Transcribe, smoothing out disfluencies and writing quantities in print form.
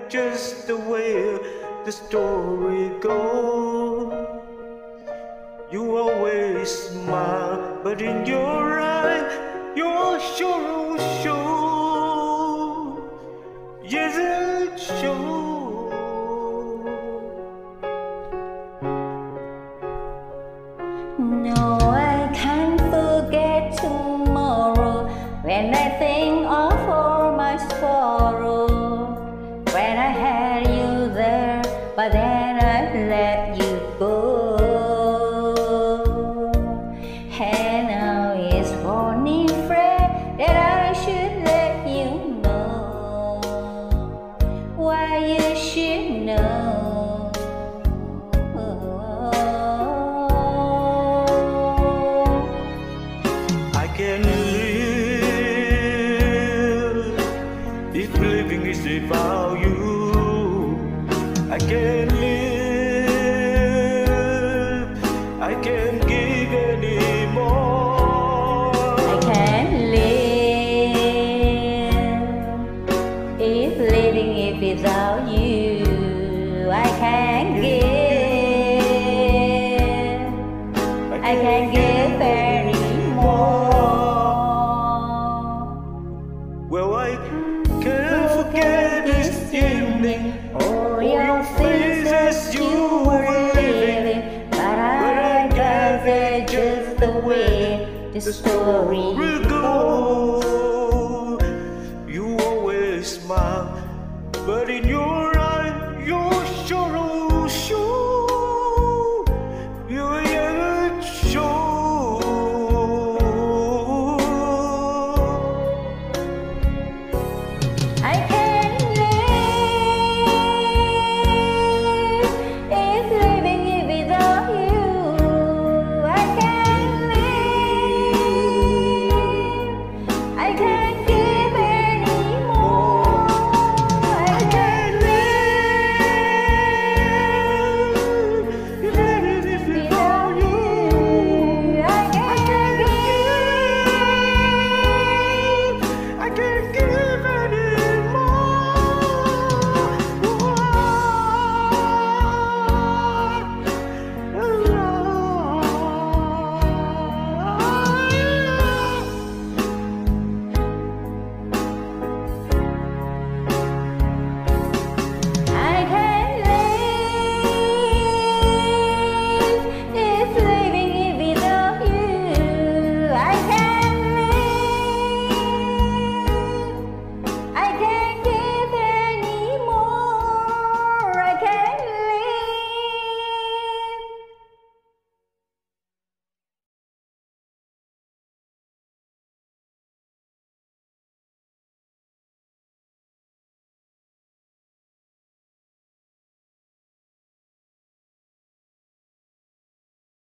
just the way the story goes. You always smile, but in your eye, your sorrow shows. Yes, it shows. No, I can't forget tomorrow when I think of all my sorrow. When I had you there, but then I let you go. And now it's only fair that I should let you know why you should know. I can live if living is a value. I can live, I can give anymore. I can't live if living is without you. I can't give, I can't give anymore. Well, I can't forget this evening, all your faces you were living, but I guess that's just the way the story goes. You always smile, but in your eye, your sorrow